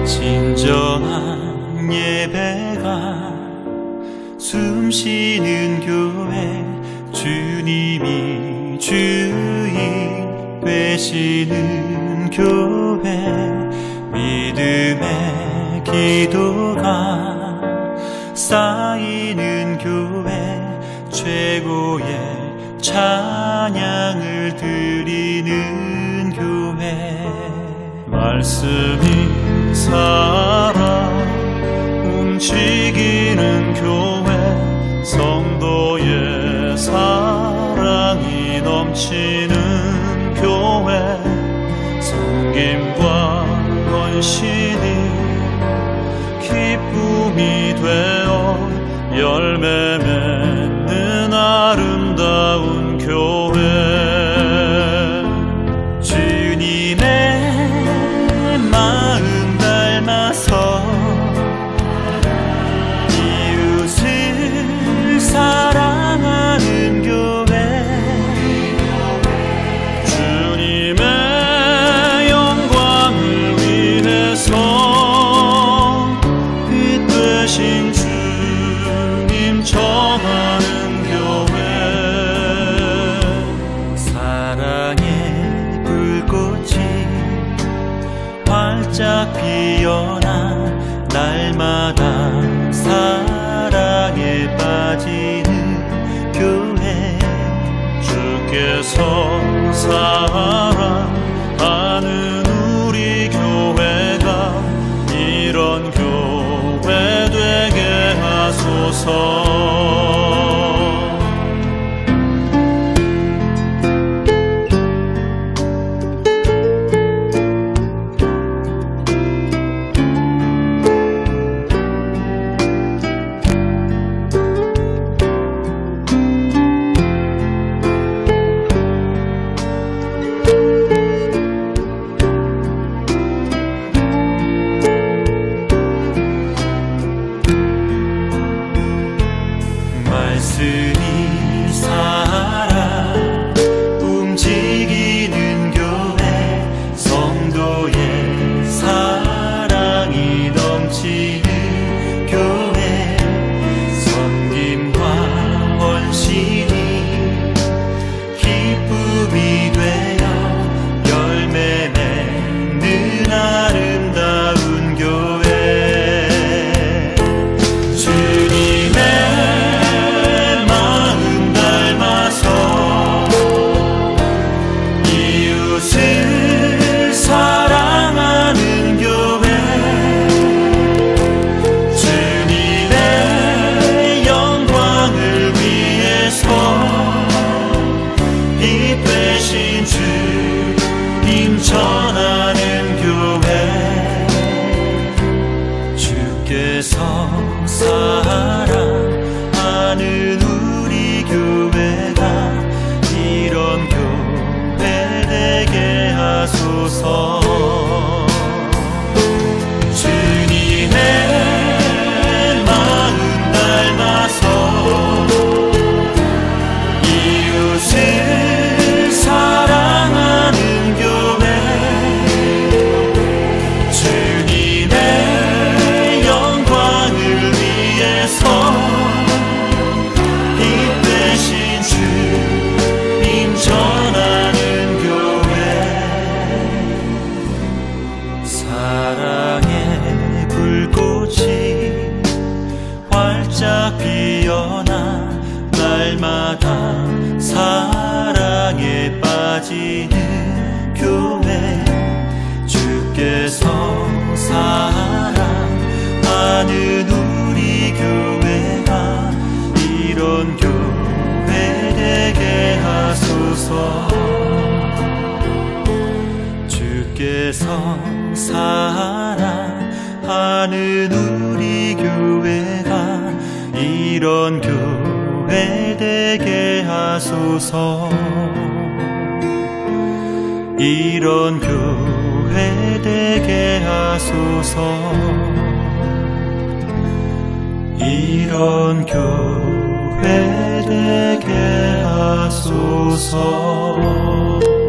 진정한 예배가 숨쉬는 교회, 주님이 주인 되시는 교회, 믿음의 기도가 쌓이는 교회, 최고의 찬양을 드리는 교회. 말씀이 살아 움직이는 교회, 성도의 사랑이 넘치는 교회, 섬김과 헌신이 기쁨이 되어 열매 맺는 아름다운 교회. 주님의 마음 닮아서 이웃을 사랑하는 교회, 주님의 영광을 위해서 빛 되신 주님 전하는 교회. 사랑의 불꽃이 활짝 피어나 날마다 사랑에 빠지는 교회, 주께서 사랑하는 우리 교회가 이런 교회 되게 하소서. 말씀이 살아 움직이는 교회, 성도의 사랑이 넘치는 교회, 섬김과 헌신이 기쁨이 되어 열매 맺는 아름다운 교회. 이웃을 사랑하는 교회, 주님의 영광을 위해서 빛 되신 주님 전하는 교회, 주께서 사랑하는 우리 교회가 이런 교회 되게 하소서. 주님의 마음 닮아서 이웃을 사랑하는 교회, 주님의 영광을 위해서 빛 되신 주님 전하는 교회. 사랑의 불꽃이 활짝 피어나 날마다 사랑에 빠지는 교회, 주께서 사랑하는 우리 교회가 이런 교회 되게 하소서. 주께서 사랑하는 우리 교회가 이런 교회 되게 하소서. 이런 교회 되게 하소서. 이런 교회 되게 하소서.